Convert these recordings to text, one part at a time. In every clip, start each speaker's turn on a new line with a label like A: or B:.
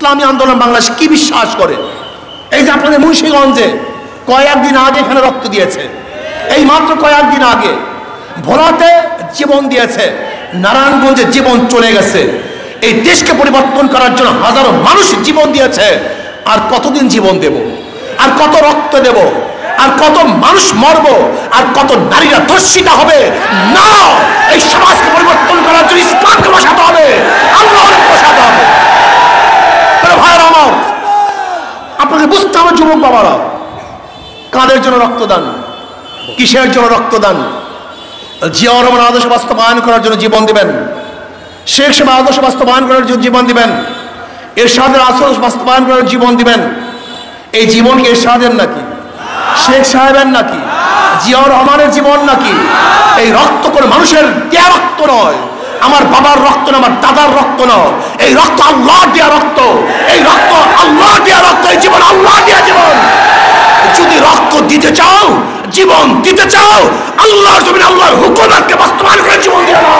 A: ইসলামী আন্দোলন বাংলাদেশ কি বিশ্বাস করে। এই যে আপনাদের মুন্সিগঞ্জে কয়েকদিন আগে এখানে রক্ত দিয়েছে, এই মাত্র কয়েকদিন আগে ভোলাতে জীবন দিয়েছে, নারায়ণগঞ্জে জীবন চলে গেছে। এই দেশকে পরিবর্তন করার জন্য হাজারো মানুষ জীবন দিয়েছে। আর কতদিন জীবন দেব, আর কত রক্ত দেব, আর কত মানুষ মরব, আর কত নারীরা ধর্ষিত হবে? না, এই সমাজকে পরিবর্তন করার জন্য ইসলামকে বসাতে হবে, আল্লাহকে বসাতে হবে। ভাইরা আমার, আপনাকে বুঝতে হবে যুবক বাবারা, কাদের জন্য রক্তদান, কিসের জন্য রক্তদান? জিয়াউর রহমান আদর্শ বাস্তবায়ন করার জন্য জীবন দিবেন, শেখ সাহেব আদর্শ বাস্তবায়ন করার জন্য জীবন দিবেন, এরশাদের আদর্শ বাস্তবায়ন করার জীবন দিবেন। এই জীবন কি এরশাদের নাকি, শেখ সাহেবের নাকি, জিয়াউর রহমানের জীবন নাকি? এই রক্ত করে মানুষের দেয়া রক্ত নয়, আমার বাবার রক্ত না, আমার দাদার রক্ত নয়, এই রক্ত আল্লাহ দেয়া রক্ত, এই রক্ত আল্লাহ দেয়া রক্ত, এই জীবন আল্লাহ দেয়া জীবন। যদি রক্ত দিতে চাও, জীবন দিতে চাও, আল্লাহর জমিনে আল্লাহর হুকুমকে বাস্তবায়ন করে জীবন দিয়ে দাও।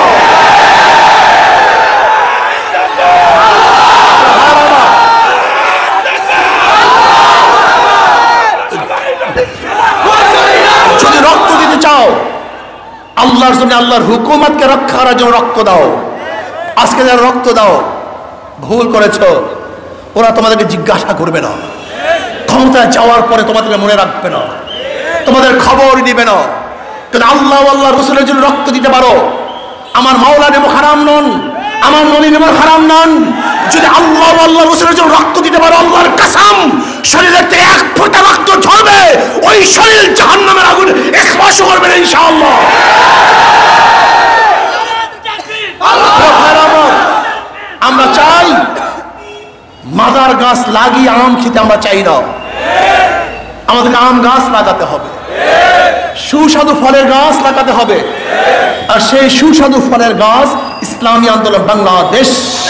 A: যদি রক্ত দিতে চাও, আল্লাহর জমিনে আল্লাহর হুকুমতকে রক্ষা করার জন্য রক্ত দাও। আজকে যারা রক্ত দাও, ভুল করেছো, ওরা তোমাদেরকে জিজ্ঞাসা করবে না, ক্ষমতায় যাওয়ার পরে তোমাদেরকে মনে রাখবে না, তোমাদের খবর দিবে না। কিন্তু আল্লাহ আল্লাহ রসুলের জন্য রক্ত দিতে পারো। আমার মাওলা নেমো হারাম নন, আমার নবী নেমো হারাম নন। যদি আল্লাহ আল্লাহ রসুলের জন্য রক্ত দিতে পারো, আল্লাহর কসম, শরীরের থেকে এক ফোঁটা রক্ত ঝরবে, ওই শরীর জাহান্নামের আগুন স্পর্শ করবে না ইনশাআল্লাহ। আমরা চাই মাদার গাছ লাগিয়ে আম খেতে আমরা চাই না, আমাদেরকে আম গাছ লাগাতে হবে, সুস্বাদু ফলের গাছ লাগাতে হবে। আর সেই সুস্বাদু ফলের গাছ ইসলামী আন্দোলন বাংলাদেশ।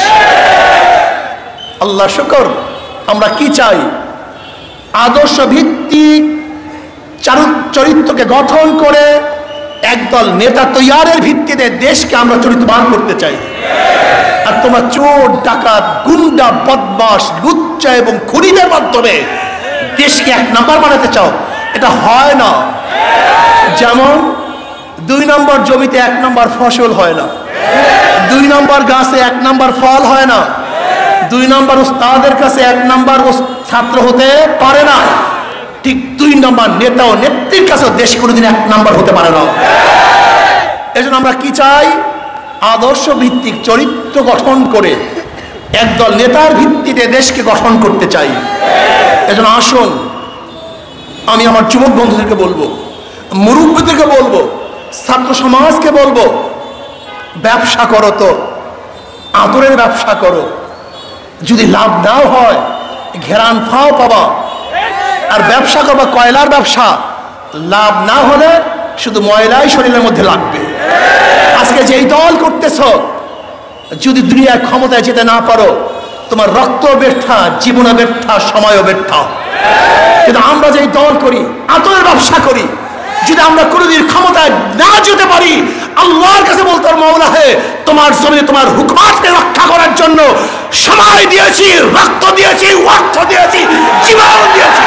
A: আল্লাহ শুকর, আমরা কি চাই? আদর্শ ভিত্তিক চরিত্রকে গঠন করে একদল নেতা তৈয়ারের ভিত্তিতে দেশকে আমরা চরিত্রবান করতে চাই। আর তোমরা চোর, ডাকাত, গুন্ডা, বদমাশ, লুচ্চা এবং খুনিদের মাধ্যমে দেশকে এক নাম্বার বানাতে চাও, এটা হয় না। যেমন 2 নম্বর জমিতে 1 নম্বর ফসল হয় না, 2 নম্বর গাছে 1 নম্বর ফল হয় না, 2 নম্বর উস্তাদের কাছে 1 নম্বর ছাত্র হতে পারে না। ঠিক 2 নম্বর নেতা ও নেত্রীর কাছে দেশ কোনোদিন 1 নম্বর হতে পারে না। এজন্য আমরা কি চাই? আদর্শ ভিত্তিক চরিত্র গঠন করে একদল নেতার ভিত্তিতে দেশকে গঠন করতে চাই। এজন্য আসুন, আমি আমার যুবক বন্ধুদেরকে বলবো, মুরব্বীদেরকে বলবো, ছাত্র সমাজকে বলবো, ব্যবসা করো তো আদরের ব্যবসা করো। যদি লাভ নাও হয়, ঘেরান ফাও পাবা। আর ব্যবসা করবা কয়লার ব্যবসা, লাভ না হলে শুধু ময়লাই শরীরের মধ্যে লাগবে। আজকে যেই দল করতেছ, যদি দুনিয়ার ক্ষমতায় যেতে না পারো, তোমার রক্ত ব্যর্থা, জীবন ব্যর্থা, সময়ও ব্যর্থা। কিন্তু আমরা যেই দল করি, আতরের ব্যবসা করি, যদি আমরা কোনোদিন ক্ষমতায় না যেতে পারি, আল্লাহর কাছে বলতে হবে, মাওলা হে, তোমার জমিনে তোমার হুকুমতকে রক্ষা করার জন্য সময় দিয়েছি, রক্ত দিয়েছি, অর্থ দিয়েছি, জীবন দিয়েছি।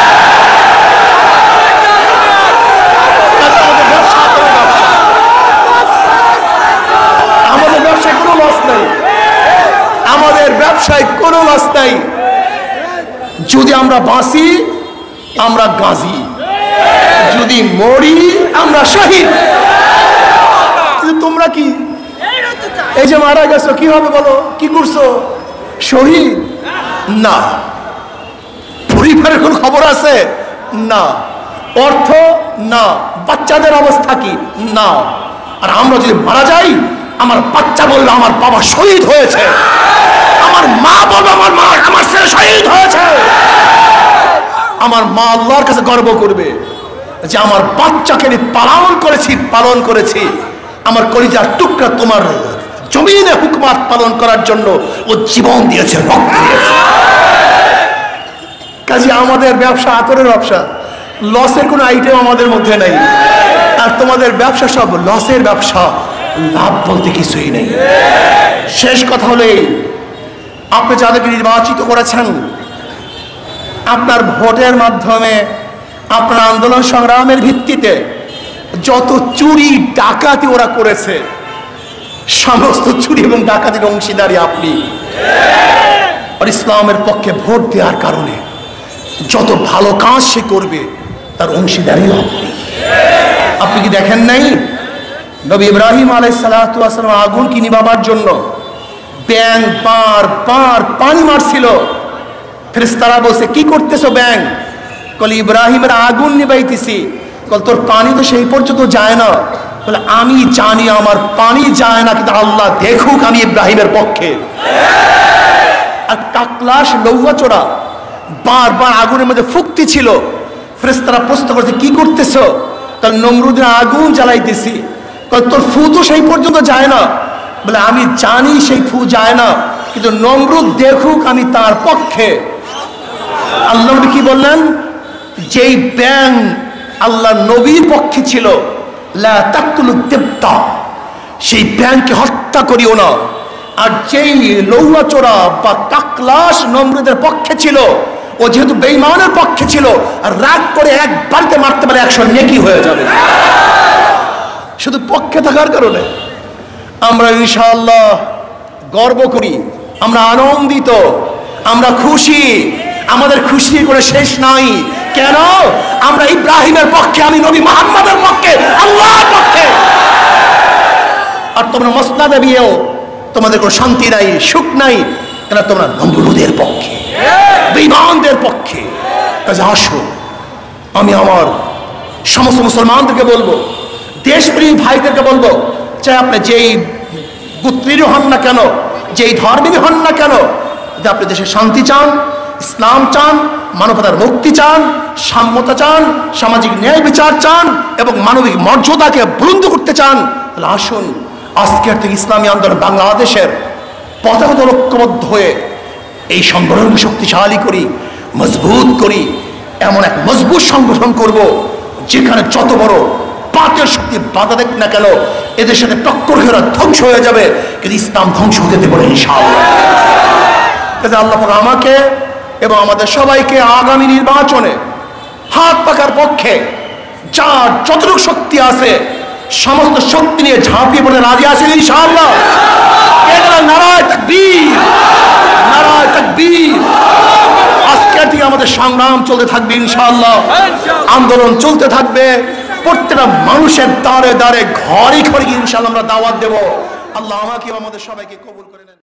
A: আমাদের ব্যবসায় কোনো লস নাই, আমাদের ব্যবসায় কোনো লস নাই। যদি আমরা বাঁচি, আমরা গাজী, যদি মরি, আমরা শহীদ। তোমরা কি এই যে মারা গেছো, কি হবে বলো? কি করছো? শহীদ না। পরিবারের কোন খবর আছে? না। অর্থ না। বাচ্চাদের অবস্থা কি? না। আর আমরা যদি মারা যাই, আমার বাচ্চা বলবে আমার বাবা শহীদ হয়েছে, আমার মা বলবে আমার ছেলে শহীদ হয়েছে। আমার মা আল্লাহর কাছে গর্ব করবে যে আমার বাচ্চাকে আমি পালন করেছি। আমার কলিজার টুকরা তোমার জমিনে হুকুমত পালন করার জন্য ও জীবন দিয়েছে, রক্ত দিয়েছে। কাজে আমাদের ব্যবসা আতরের ব্যবসা, লসের কোনো আইটেম আমাদের মধ্যে নেই। আর তোমাদের ব্যবসা সব লসের ব্যবসা, লাভ বলতে কিছুই নেই। শেষ কথা হলো এই, আপনি যাদেরকে নির্বাচিত করেছেন, আপনার ভোটের মাধ্যমে, আপনার আন্দোলন সংগ্রামের ভিত্তিতে যত চুরি ডাকাতি ওরা করেছে, সমস্ত চুরি এবং ডাকাতির অংশীদারি আপনি। আর ইসলামের পক্ষে ভোট দেওয়ার কারণে যত ভালো কাজ সে করবে তার অংশীদারি আপনি। আপনি কি দেখেন নাই নবী ইব্রাহিম আলাইহিস সালাতু ওয়াস সালাম আগুন কি নিভাবার জন্য ব্যাঙ বার পানি মারছিল? ফেরেশতারা বলছে, কি করতেছো ব্যাঙ? কল ইব্রাহিমের আগুন নিভাইতেছি। কল তোর পানি তো সেই পর্যন্ত যায় না। বলে আমি জানি আমার পানি যায় না, কিন্তু আল্লাহ দেখুক আমি ইব্রাহিমের পক্ষে। আর কাকলাস লৌয়াচোরা বারবার আগুনের মধ্যে ফুকতি ছিল। ফেরেশতারা প্রশ্ন করছে, কি করতেছো? কাল নমরুদের আগুন জ্বালাইতেছি। কাল তোর ফু তো সেই পর্যন্ত যায় না। বলে আমি জানি সেই ফু যায় না, কিন্তু নমরুদ দেখুক আমি তার পক্ষে। আল্লাহ কি বললেন? যেই ব্যাঙ আল্লাহ নবীর পক্ষে ছিল, লা তাকতুলুদ দিবতা, সেই ব্যাঙকে হত্যা করিও না। আর যেই লৌয়াচোরা বা কাকলাস নমরুদের পক্ষে ছিল, ও যেহেতু বেঈমানের পক্ষে ছিল, আর রাগ করে এক বাড়িতে মারতে পারে 100 নেকি হয়ে যাবে। শুধু পক্ষে থাকার কারণে আমরা ইনশাআল্লাহ গর্ব করি, আমরা আনন্দিত, আমরা খুশি। আমাদের খুশি করে শেষ নাই। কেন? আমরা ইব্রাহিমের পক্ষে, আমি নবী মুহাম্মদের পক্ষে, আল্লাহর পক্ষে। আর তোমরা মসনাদে বিয়েও তোমাদের কোনো শান্তি নাই, সুখ নাই, কেন? তোমরা নমরুদের পক্ষে, বেঈমানদের পক্ষে। কাজে আসো, আমি আমার সমস্ত মুসলমানদেরকে বলবো, দেশপ্রেমী ভাইদেরকে বলবো, চাই আপনি যেই গোত্রেরই হন না কেন, যেই ধর্মেরই হন না কেন, যদি আপনি দেশে শান্তি চান, ইসলাম চান, মানবতার মুক্তি চান, সাম্যতা চান, সামাজিক ন্যায় বিচার চান এবং মানবিক মর্যাদাকে বুলন্দ করতে চান, তাহলে আসুন আজকের থেকে ইসলামী আন্দোলন বাংলাদেশের পতাকা ঐক্যবদ্ধ হয়ে এই সংগঠনকে শক্তিশালী করি, মজবুত করি। এমন এক মজবুত সংগঠন করব যেখানে যত বড় পাপের শক্তি বাধা দেখ না কেন, এদের সাথে টক্কর খেয়ে ধ্বংস হয়ে যাবে, কিন্তু ইসলাম ধ্বংস হতে দেব না ইনশাআল্লাহ। আল্লাহ আমাকে এবং আমাদের সবাইকে আগামী নির্বাচনে হাত পাকার পক্ষে যার যতটুকু শক্তি আছে সমস্ত শক্তি নিয়ে ঝাঁপিয়ে পড়ে রাজি আছেন ইনশাআল্লাহ। নারায়ে তাকবীর, নারায়ে তাকবীর। আজকের থেকে আমাদের সংগ্রাম চলতে থাকবে ইনশাআল্লাহ, আন্দোলন চলতে থাকবে। প্রত্যেকটা মানুষের দ্বারে দ্বারে ঘরে ঘরে ইনশাআল্লাহ আমরা দাওয়াত দেব। আল্লাহ আমাকে আমাদের সবাইকে কবুল করে নেন।